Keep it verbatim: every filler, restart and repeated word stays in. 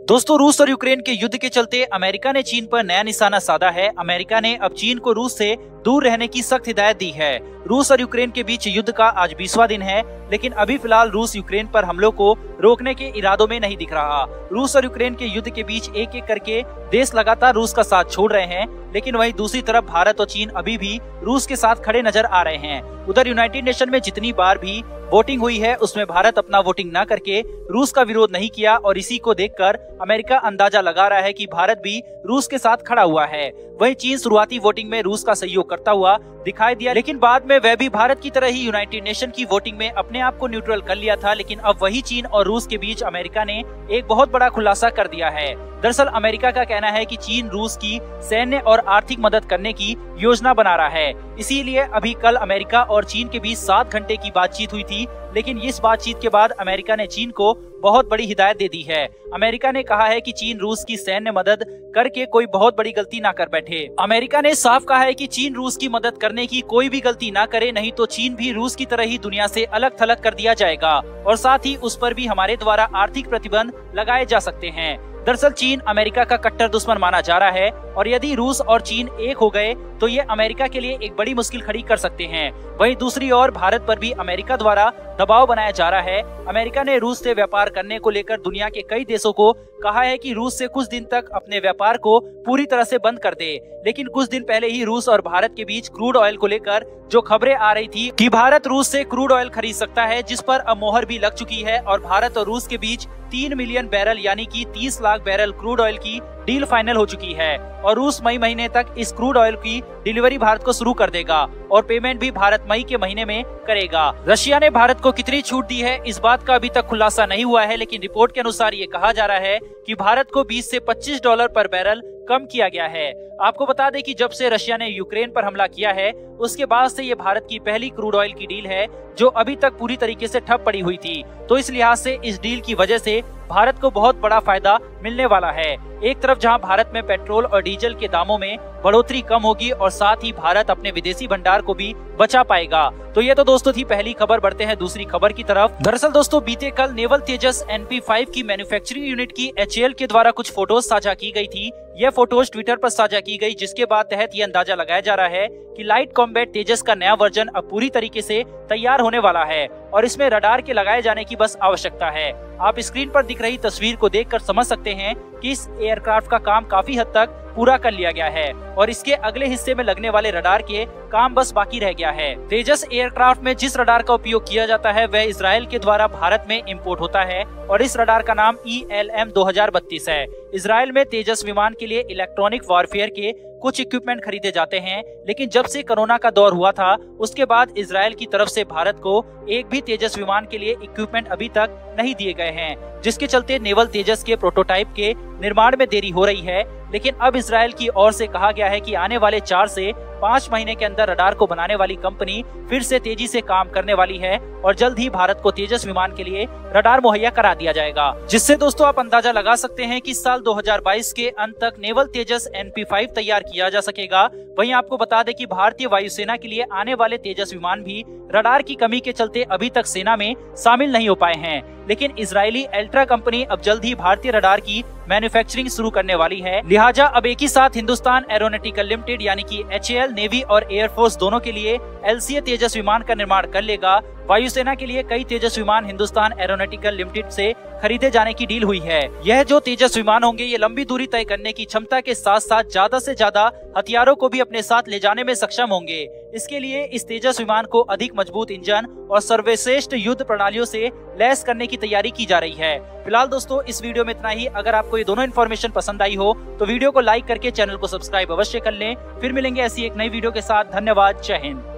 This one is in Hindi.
दोस्तों, रूस और यूक्रेन के युद्ध के चलते अमेरिका ने चीन पर नया निशाना साधा है। अमेरिका ने अब चीन को रूस से दूर रहने की सख्त हिदायत दी है। रूस और यूक्रेन के बीच युद्ध का आज बीसवां दिन है, लेकिन अभी फिलहाल रूस यूक्रेन पर हमलों को रोकने के इरादों में नहीं दिख रहा। रूस और यूक्रेन के युद्ध के बीच एक एक करके देश लगातार रूस का साथ छोड़ रहे हैं, लेकिन वहीं दूसरी तरफ भारत और चीन अभी भी रूस के साथ खड़े नजर आ रहे हैं। उधर यूनाइटेड नेशन में जितनी बार भी वोटिंग हुई है, उसमें भारत अपना वोटिंग न करके रूस का विरोध नहीं किया और इसी को देखकर अमेरिका अंदाजा लगा रहा है कि भारत भी रूस के साथ खड़ा हुआ है। वहीं चीन शुरुआती वोटिंग में रूस का सहयोग करता हुआ दिखाई दिया, लेकिन बाद में वह भी भारत की तरह ही यूनाइटेड नेशन की वोटिंग में अपने आप को न्यूट्रल कर लिया था। लेकिन अब वही चीन और रूस के बीच अमेरिका ने एक बहुत बड़ा खुलासा कर दिया है। दरअसल अमेरिका का कहना है कि चीन रूस की सैन्य और आर्थिक मदद करने की योजना बना रहा है। इसीलिए अभी कल अमेरिका और चीन के बीच सात घंटे की बातचीत हुई थी, लेकिन इस बातचीत के बाद अमेरिका ने चीन को बहुत बड़ी हिदायत दे दी है। अमेरिका ने कहा है कि चीन रूस की सैन्य मदद करके कोई बहुत बड़ी गलती ना कर बैठे। अमेरिका ने साफ कहा है कि चीन रूस की मदद करने की कोई भी गलती ना करे, नहीं तो चीन भी रूस की तरह ही दुनिया से अलग थलग कर दिया जाएगा और साथ ही उस पर भी हमारे द्वारा आर्थिक प्रतिबंध लगाए जा सकते हैं। दरअसल चीन अमेरिका का कट्टर दुश्मन माना जा रहा है और यदि रूस और चीन एक हो गए तो ये अमेरिका के लिए एक बड़ी मुश्किल खड़ी कर सकते हैं। वहीं दूसरी ओर भारत पर भी अमेरिका द्वारा दबाव बनाया जा रहा है। अमेरिका ने रूस से व्यापार करने को लेकर दुनिया के कई देशों को कहा है कि रूस से कुछ दिन तक अपने व्यापार को पूरी तरह से बंद कर दे। लेकिन कुछ दिन पहले ही रूस और भारत के बीच क्रूड ऑयल को लेकर जो खबरें आ रही थी कि भारत रूस से क्रूड ऑयल खरीद सकता है, जिस पर अब मोहर भी लग चुकी है और भारत और रूस के बीच तीन मिलियन बैरल यानी कि तीस लाख बैरल क्रूड ऑयल की डील फाइनल हो चुकी है और रूस मई महीने तक इस क्रूड ऑयल की डिलीवरी भारत को शुरू कर देगा और पेमेंट भी भारत मई के महीने में करेगा। रशिया ने भारत को कितनी छूट दी है, इस बात का अभी तक खुलासा नहीं हुआ है, लेकिन रिपोर्ट के अनुसार ये कहा जा रहा है कि भारत को बीस से पच्चीस डॉलर पर बैरल कम किया गया है। आपको बता दें कि जब से रशिया ने यूक्रेन पर हमला किया है, उसके बाद से ये भारत की पहली क्रूड ऑयल की डील है जो अभी तक पूरी तरीके से ठप पड़ी हुई थी। तो इस लिहाज से इस डील की वजह से भारत को बहुत बड़ा फायदा मिलने वाला है। एक तरफ जहां भारत में पेट्रोल और डीजल के दामों में बढ़ोतरी कम होगी और साथ ही भारत अपने विदेशी भंडार को भी बचा पाएगा। तो ये तो दोस्तों थी पहली खबर। बढ़ते हैं दूसरी खबर की तरफ। दरअसल दोस्तों बीते कल naval Tejas N P five की मैन्युफैक्चरिंग यूनिट की एच ए एल के द्वारा कुछ फोटोज साझा की गई थी। यह फोटोज ट्विटर पर साझा की गई, जिसके बाद तहत ये अंदाजा लगाया जा रहा है कि लाइट कॉम्बैट तेजस का नया वर्जन अब पूरी तरीके से तैयार होने वाला है और इसमें रडार के लगाए जाने की बस आवश्यकता है। आप स्क्रीन पर दिख रही तस्वीर को देखकर समझ सकते हैं कि इस एयरक्राफ्ट का काम काफी हद तक पूरा कर लिया गया है और इसके अगले हिस्से में लगने वाले रडार के काम बस बाकी रह गया है। तेजस एयरक्राफ्ट में जिस रडार का उपयोग किया जाता है वह इजराइल के द्वारा भारत में इंपोर्ट होता है और इस रडार का नाम ई एल एम दो हजार बत्तीस है। इजराइल में तेजस विमान के लिए इलेक्ट्रॉनिक वॉरफेयर के कुछ इक्विपमेंट खरीदे जाते हैं, लेकिन जब से कोरोना का दौर हुआ था उसके बाद इजराइल की तरफ से भारत को एक भी तेजस विमान के लिए इक्विपमेंट अभी तक नहीं दिए गए हैं, जिसके चलते नेवल तेजस के प्रोटोटाइप के निर्माण में देरी हो रही है। लेकिन अब इजराइल की ओर से कहा गया है कि आने वाले चार से पाँच महीने के अंदर रडार को बनाने वाली कंपनी फिर से तेजी से काम करने वाली है और जल्द ही भारत को तेजस विमान के लिए रडार मुहैया करा दिया जाएगा, जिससे दोस्तों आप अंदाजा लगा सकते हैं कि साल दो हजार बाईस के अंत तक naval Tejas N P five तैयार किया जा सकेगा। वहीं आपको बता दें कि भारतीय वायुसेना के लिए आने वाले तेजस विमान भी रडार की कमी के चलते अभी तक सेना में शामिल नहीं हो पाए हैं, लेकिन इजरायली अल्ट्रा कंपनी अब जल्द ही भारतीय रडार की मैन्युफैक्चरिंग शुरू करने वाली है। लिहाजा अब एक ही साथ हिंदुस्तान एरोनॉटिकल लिमिटेड यानी कि एच ए एल नेवी और एयरफोर्स दोनों के लिए एल सी ए तेजस विमान का निर्माण कर लेगा। वायुसेना के लिए कई तेजस विमान हिंदुस्तान एरोनॉटिकल लिमिटेड से खरीदे जाने की डील हुई है। यह जो तेजस विमान होंगे ये लंबी दूरी तय करने की क्षमता के साथ साथ ज्यादा से ज्यादा हथियारों को भी अपने साथ ले जाने में सक्षम होंगे। इसके लिए इस तेजस विमान को अधिक मजबूत इंजन और सर्वश्रेष्ठ युद्ध प्रणालियों से लैस करने की तैयारी की जा रही है। फिलहाल दोस्तों इस वीडियो में इतना ही। अगर आपको ये दोनों इन्फॉर्मेशन पसंद आई हो तो वीडियो को लाइक करके चैनल को सब्सक्राइब अवश्य कर लें। फिर मिलेंगे ऐसी एक नई वीडियो के साथ। धन्यवाद। जय हिंद।